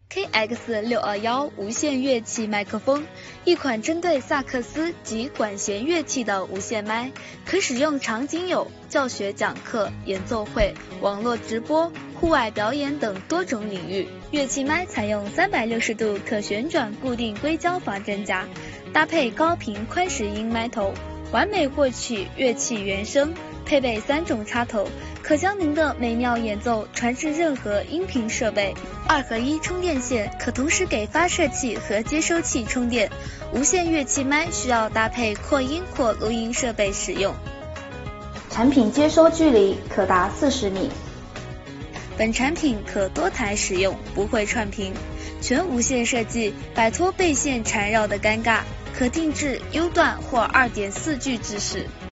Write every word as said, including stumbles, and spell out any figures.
K X 六二一 无线乐器麦克风，一款针对萨克斯及管弦乐器的无线麦，可使用场景有教学讲课、演奏会、网络直播、户外表演等多种领域。乐器麦采用三百六十度可旋转固定硅胶防震夹，搭配高频宽时音麦头，完美获取乐器原声，配备三种插头，可将您的美妙演奏传至任何音频设备。二合一充电线可同时给发射器和接收器充电。无线乐器麦需要搭配扩音或录音设备使用。 产品接收距离可达四十米。 本产品可多台使用，不会串频，全无线设计，摆脱被线缠绕的尴尬，可定制 U 段或 二点四 G 制式。